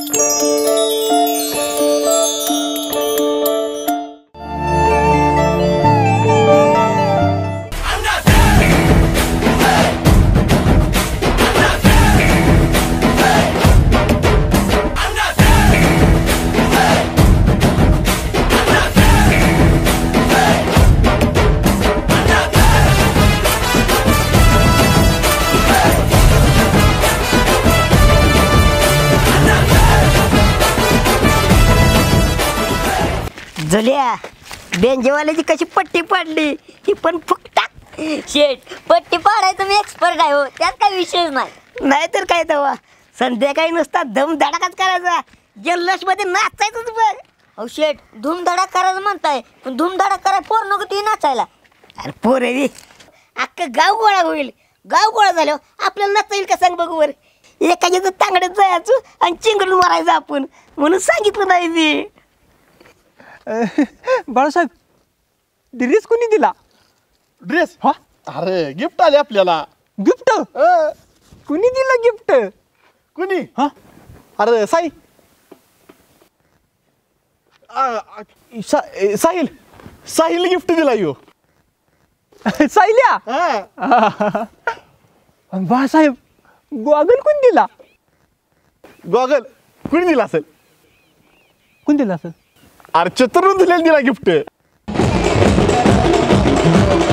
झुल्या बेंजेवाल्याची कशी पट्टी पाडली ही पण फुकटा. शेट पट्टी पाडायचं मी एक्सपर्ट आहे हो, त्यात काही विषयच नाही. नाहीतर काय तेव्हा संध्याकाळी नुसता दम धडाकाच करायचा, जल्लोष मध्ये नाचायचंच बघ. अहो शेट धूमधडाक करायचं म्हणताय, पण धूमधडाक कराय पोर नको ती नाचायला. अरे पोरे अख्खं गाव गोळा होईल. गाव गोळा झाल्यावर आपल्याला नाचता येईल का सांग बघू वर. एखाद्याचं तांगड्यात जायचं आणि चिंगडून मारायचं आपण, म्हणून सांगितलं नाही मी. बाळासाहेब ड्रेस कोणी दिला? ड्रेस? हा अरे गिफ्ट आले आपल्याला. गिफ्ट कोणी दिलं गिफ्ट? कुणी? हा अरे साहिल साहिल गिफ्ट दिला यो. साहिल्या बाळासाहेब गॉगल कोण दिला? गॉगल कुणी दिला असेल? कोण दिला असेल? अरे चतुरून दिलेला दिला गिफ्ट.